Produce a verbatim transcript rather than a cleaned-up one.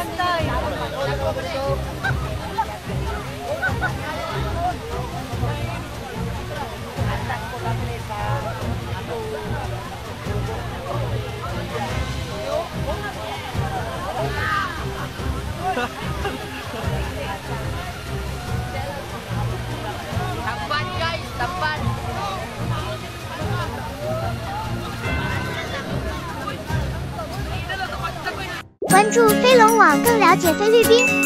Tampan guys, tampan. 关注飞龙网，更了解菲律宾。